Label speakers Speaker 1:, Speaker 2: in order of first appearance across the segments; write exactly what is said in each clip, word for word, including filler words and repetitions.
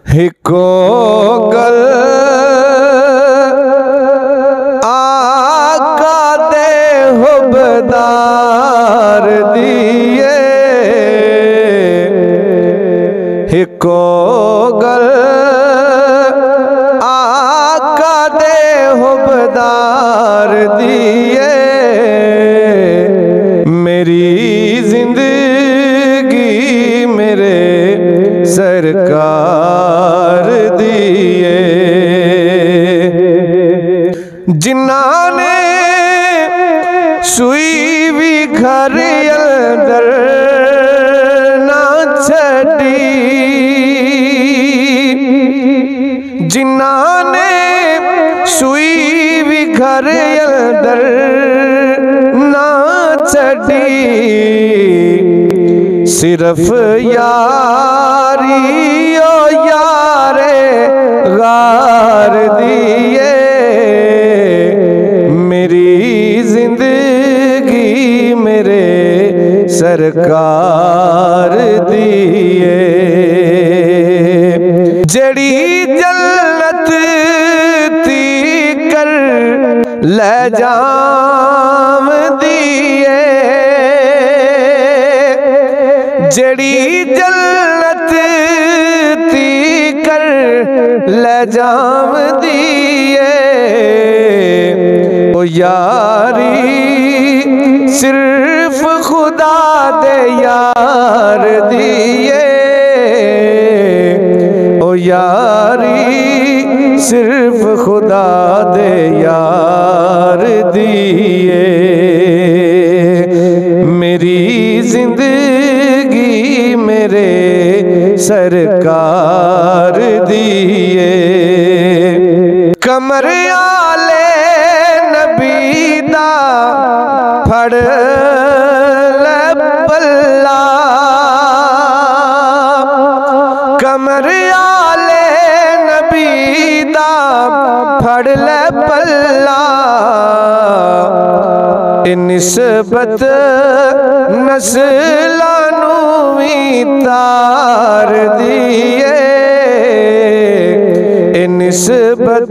Speaker 1: हिको गल आका दे हुबदार दिए, हिको गल आका दे हुबदार दिए, मेरी जिंदगी मेरे सरकार दिए। जिन्ना ने सुई भी घर अंदर ना छड़ी, जिन्ना ने सुई भी घर अंदर ना छड़ी, सिर्फ यारी ओ यारे गार दिए, मेरी जिंदगी मेरे सरकार दिए। जड़ी जन्नत ती कर ले जाम दिए, जड़ी जन्नत ती कर ले जाम दिए, ओ यारी सिर्फ खुदा दे यार दिए, ओ यारी सिर्फ खुदा दे यार दिए, मेरी जिंदगी मेरे सरकार दिए। कमर आले नबी दा फड़ ले पल्ला, कमर आले नबी दा फड़ ले पल्ला, निस्बत नस्लानू भी तार दिए, निस्बत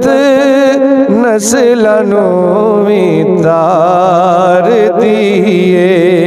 Speaker 1: नस्लानू भी तार दिए।